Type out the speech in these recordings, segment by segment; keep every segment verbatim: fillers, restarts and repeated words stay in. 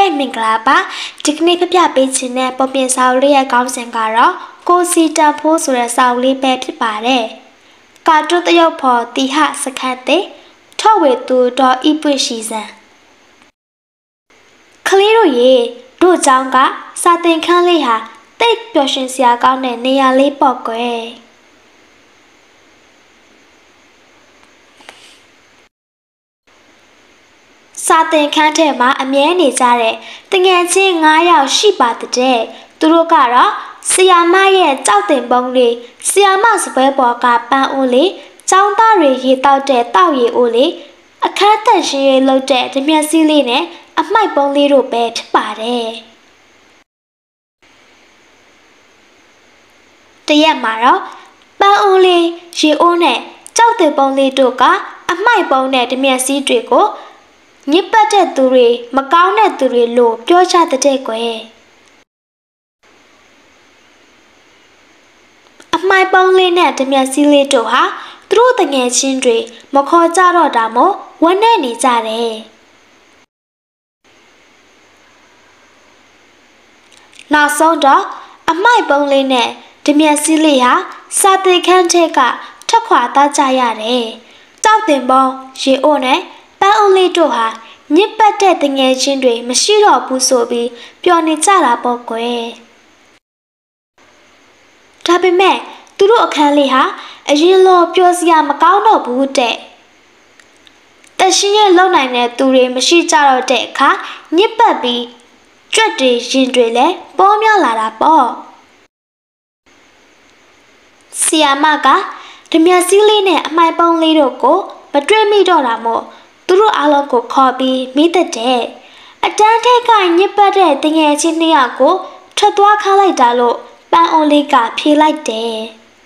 ရဲ့မင်္ဂလာပါဒီကနေ့ပြပြပေးခြင်းနဲ့ပေါ်ပြင်စာအုပ်လေးရဲ့ခေါင်းစဉ်ကတော့ကိုစီတန်ဖိုးဆိုတဲ့စာအုပ်လေးပဲဖြစ်ပါတယ်ကာတွန်းတရုပ်ဖော်တီဟစခတ်တဲ့ထော့ဝေသူတော်ဤပွင့်ရှိစံကလေးတို့ရေတို့เจ้าကစာသင်ခန်းလေးဟာတိတ်ပျော်ရွှင်စရာကောင်းတဲ့နေရာလေးပေါ့ကွယ်စာသင်ခန်းထဲမှာအမြဲနေကြတဲ့တငယ်ချင်း၅ယောက်ရှိပါတဲ့သူတို့ကတော့ဆီယာမရဲ့ကြောက်တင်ပုံးလေးဆီယာမစပွဲပေါ်ကပန်းအိုးလေးចောင်းသားတွေရေတောက်တဲ့တောက်ရီအိုးလေးအခန်းသက်ရှင်ရေးလုပ်တဲ့ဓမြက်စည်းလေးနဲ့အမိုက်ပုံးလေးတို့ပဲဖြစ်ပါတယ်တရက်မှာတော့ပန်းအိုးလေးရေအိုးနဲ့ကြောက်တင်ပုံးလေးတို့ကအမိုက်ပုံးနဲ့ဓမြက်စည်းတွေကိုညစ်ပတ်တဲ့သူတွေမကောင်းတဲ့သူတွေလို့ပြောကြတဲ့ကွယ်အမိုက်ပုံးလေးနဲ့ဓမြက်စည်းလေးတို့ဟာသူတို့တငယ်ချင်းတွေမခေါ်ကြတော့တာမို့ဝမ်းနဲ့နေကြတယ်နောက်ဆုံးတော့အမိုက်ပုံးလေးနဲ့ဓမြက်စည်းလေးဟာစာသင်ခန်းထဲကထွက်ခွာသွားကြရတယ်ကြောက်တင်ပုံးရေအိုးနဲ့ပန်းအိုးလေးတို့ဟာညစ်ပတ်တဲ့တငယ်ချင်းတွေမရှိတော့ဘူးဆိုပြီးပျော်နေကြတာပေါ့ကွယ်ဒါပေမဲ့သူတို့အခန်းလေးဟာအရင်လိုပျော်စရာမကောင်းတော့ဘူးတဲ့တရှင်ရဲ့လုံနိုင်တဲ့သူတွေမရှိကြတော့တဲ့အခါညစ်ပတ်ပြီးကြွက်တွေရင်တွေလည်းပေါ်များလာတာပေါ့ဆီယာမကဓမြက်စည်းလေးနဲ့အမိုက်ပုံးလေးတို့ကိုမတွေ့မိတော့တာမို့သူတို့အားလုံးကိုခေါ်ပြီးမိသက်တဲ့အတန်းထက်ကညစ်ပတ်တဲ့တငယ်ချင်းနှစ်ယောက်ကိုထွက်သွားခါလိုက်တာလို့ပန်းအိုးလေးကဖြေလိုက်တယ်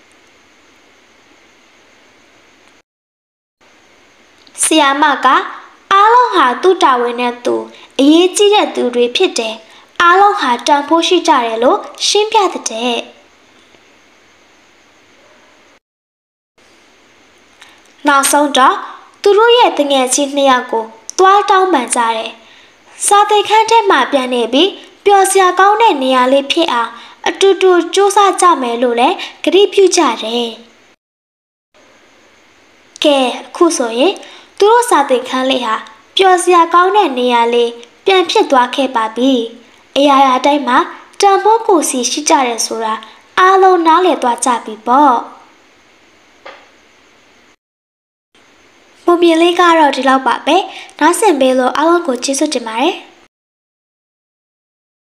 ဆီယာမကအားလုံးဟာသူ့တာဝန်နဲ့သူအရေးကြီးတဲ့သူတွေဖြစ်တယ်အားလုံးဟာတန်ဖိုးရှိကြတယ်လို့ရှင်းပြတဲ့နောက်ဆုံးတော့သူတို့ရဲ့တငယ်ချင်းနှစ်ယောက်ကိုသွားတောင်းပန်ကြတယ်။စာသင်ခန်းထဲမှာပြန်နေပြီးပျော်စရာကောင်းတဲ့နေရာလေးဖြစ်အောင်အတူတူစူးစမ်းကြမယ်လို့လည်းကတိပြုကြတယ်။ကဲအခုဆိုရင်သူတို့စာသင်ခန်းလေးဟာပျော်စရာကောင်းတဲ့နေရာလေးပြန်ဖြစ်သွားခဲ့ပါပြီ။အရာရာတိုင်းမှာတန်ဖိုးကိုစီရှိကြတယ်ဆိုတာအားလုံးနားလည်သွားကြပြီပေါ့။ပုံပြင်လေးကတော့ဒီလောက်ပါပဲ။နားဆင်ပေးလို့အားလုံးကိုကျေးဇူးတင်ပါတယ်။